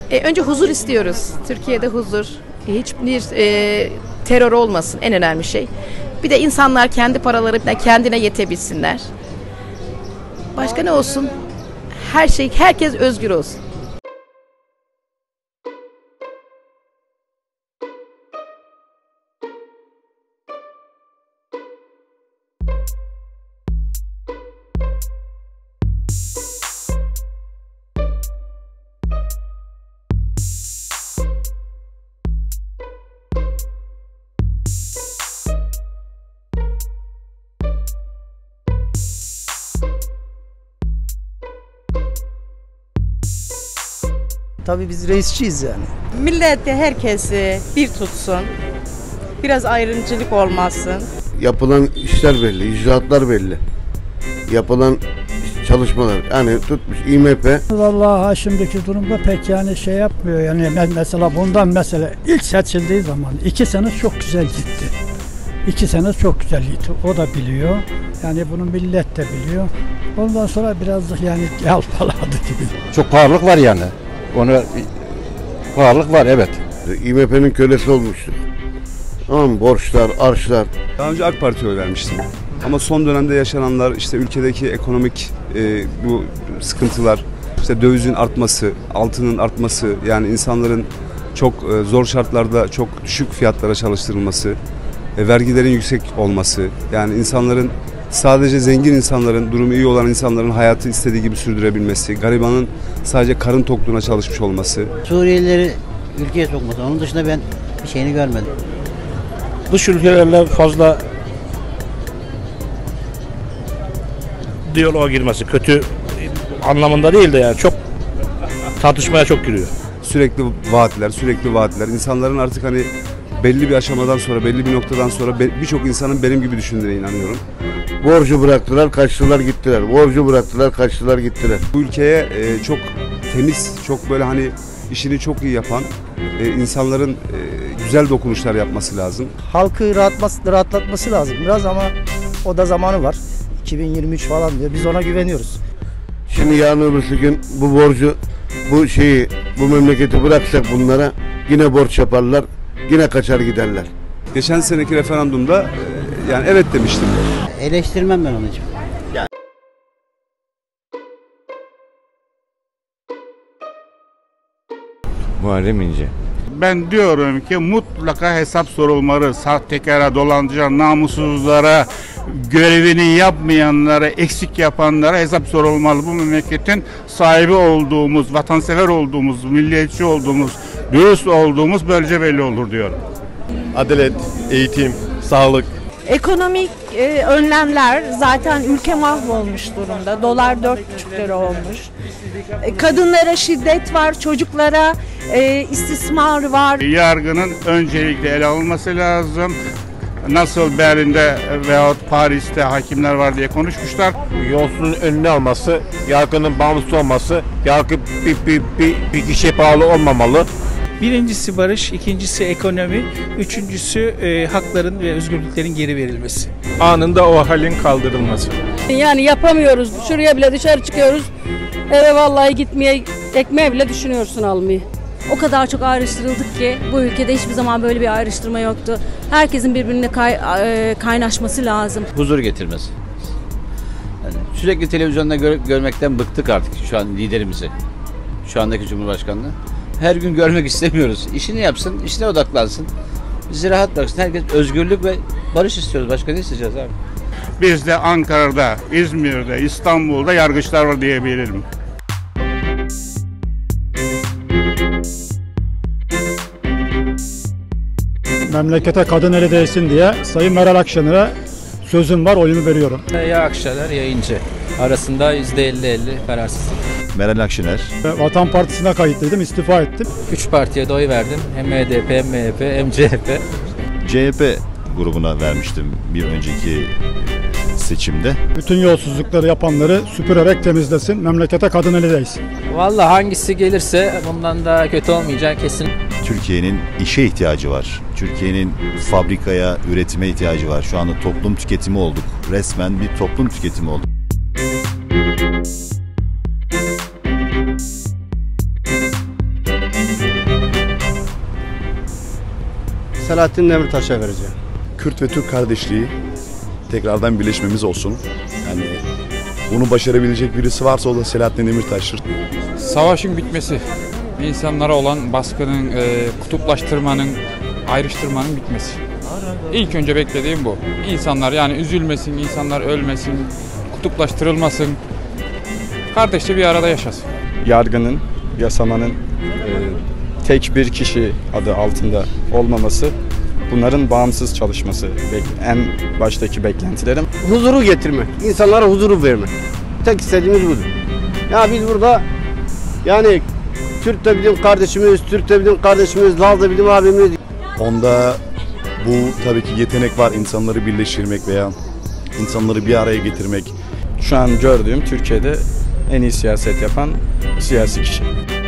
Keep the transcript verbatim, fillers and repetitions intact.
E, önce huzur istiyoruz. Türkiye'de huzur. Hiçbir e, terör olmasın, en önemli şey. Bir de insanlar kendi paralarıyla kendine yetebilsinler. Başka ne olsun? Her şey, herkes özgür olsun. Tabii biz reisçiyiz yani. Millet de herkesi bir tutsun. Biraz ayrımcılık olmasın. Yapılan işler belli, icraatlar belli. Yapılan çalışmalar yani tutmuş İ M P. Vallahi şimdiki durumda pek yani şey yapmıyor yani mesela bundan mesela ilk seçildiği zaman iki sene çok güzel gitti. İki sene çok güzel gitti. O da biliyor. Yani bunu millet de biliyor. Ondan sonra birazcık yani yalpaladı gibi. Çok pahalılık var yani. Onu pahalılık var evet. İ M P'nin kölesi olmuştu. Tamam, borçlar, arşlar. Daha önce AK Parti'ye oy vermiştim. Ama son dönemde yaşananlar, işte ülkedeki ekonomik e, bu sıkıntılar, işte dövizin artması, altının artması, yani insanların çok e, zor şartlarda çok düşük fiyatlara çalıştırılması, e, vergilerin yüksek olması, yani insanların sadece zengin insanların, durumu iyi olan insanların hayatı istediği gibi sürdürebilmesi, garibanın sadece karın tokluğuna çalışmış olması. Suriyelileri ülkeye sokması, onun dışında ben bir şeyini görmedim. Dış ülkelerle fazla diyaloğa girmesi kötü anlamında değil de yani çok tartışmaya çok giriyor. Sürekli vaatler, sürekli vaatler. İnsanların artık hani belli bir aşamadan sonra, belli bir noktadan sonra birçok insanın benim gibi düşündüğüne inanıyorum. Borcu bıraktılar, kaçtılar gittiler. Borcu bıraktılar, kaçtılar gittiler. Bu ülkeye e, çok temiz, çok böyle hani işini çok iyi yapan e, insanların e, güzel dokunuşlar yapması lazım. Halkı rahatması, rahatlatması lazım biraz ama o da zamanı var. iki bin yirmi üç falan diyor. Biz ona güveniyoruz. Şimdi yarın öbürsü gün bu borcu, bu şeyi, bu memleketi bıraksak bunlara yine borç yaparlar, yine kaçar giderler. Geçen seneki referandumda e, yani evet demiştim. Eleştirmem ben onu için. Muharrem İnce. Ben diyorum ki mutlaka hesap sorulmalı. Sahtekara, dolancıya, namussuzlara, görevini yapmayanlara, eksik yapanlara hesap sorulmalı. Bu memleketin sahibi olduğumuz, vatansever olduğumuz, milliyetçi olduğumuz, dürüst olduğumuz böylece belli olur diyorum. Adalet, eğitim, sağlık. Ekonomik e, önlemler, zaten ülke mahvolmuş durumda. Dolar dört buçuk lira olmuş. E, kadınlara şiddet var, çocuklara e, istismar var. Yargının öncelikle ele alınması lazım. Nasıl Berlin'de veyahut Paris'te hakimler var diye konuşmuşlar. Yolsuzluğun önüne alması, yargının bağımsız olması, yargı bir, bir, bir, bir kişiye bağlı olmamalı. Birincisi barış, ikincisi ekonomi, üçüncüsü e, hakların ve özgürlüklerin geri verilmesi. Anında o halin kaldırılması. Yani yapamıyoruz. Şuraya bile dışarı çıkıyoruz. Eve vallahi gitmeye, ekmeğe bile düşünüyorsun almayı. O kadar çok ayrıştırıldık ki bu ülkede hiçbir zaman böyle bir ayrıştırma yoktu. Herkesin birbirine kay, e, kaynaşması lazım. Huzur getirmesi. Yani sürekli televizyonda gör, görmekten bıktık artık şu an liderimizi. Şu andaki Cumhurbaşkanlığı. Her gün görmek istemiyoruz. İşini yapsın, işine odaklansın. Bizi rahat bıraksın. Herkes özgürlük ve barış istiyoruz. Başka ne isteyeceğiz abi? Biz de Ankara'da, İzmir'de, İstanbul'da yargıçlar var diyebilirim. Memlekete kadın eli değsin diye Sayın Meral Akşener'e sözüm var, oyumu veriyorum. Ya Akşener ya İnce. Arasında yüzde elli elli kararsız. Meral Akşener. Vatan Partisi'ne kayıtlıydım, istifa ettim. Üç partiye de oy verdim. Hem H D P, hem M H P, hem C H P. C H P grubuna vermiştim bir önceki seçimde. Bütün yolsuzlukları yapanları süpürerek temizlesin, memlekete kadın eli değsin. Vallahi hangisi gelirse bundan daha kötü olmayacak kesin. Türkiye'nin işe ihtiyacı var. Türkiye'nin fabrikaya, üretime ihtiyacı var. Şu anda toplum tüketimi olduk. Resmen bir toplum tüketimi olduk. Selahattin Demirtaş'a vereceğim. Kürt ve Türk kardeşliği tekrardan birleşmemiz olsun. Yani bunu başarabilecek birisi varsa o da Selahattin Demirtaş'tır. Savaşın bitmesi, insanlara olan baskının, e, kutuplaştırmanın, ayrıştırmanın bitmesi. İlk önce beklediğim bu. İnsanlar yani üzülmesin, insanlar ölmesin, kutuplaştırılmasın. Kardeşçe bir arada yaşasın. Yargının, yasamanın e, tek bir kişi adı altında olmaması, bunların bağımsız çalışması en baştaki beklentilerim. Huzuru getirmek, insanlara huzuru vermek. Tek istediğimiz budur. Ya biz burada yani Türk de bizim kardeşimiz, Türk de bizim kardeşimiz, Laz da bizim abimiz. Onda bu tabii ki yetenek var, insanları birleştirmek veya insanları bir araya getirmek. Şu an gördüğüm Türkiye'de en iyi siyaset yapan siyasi kişi.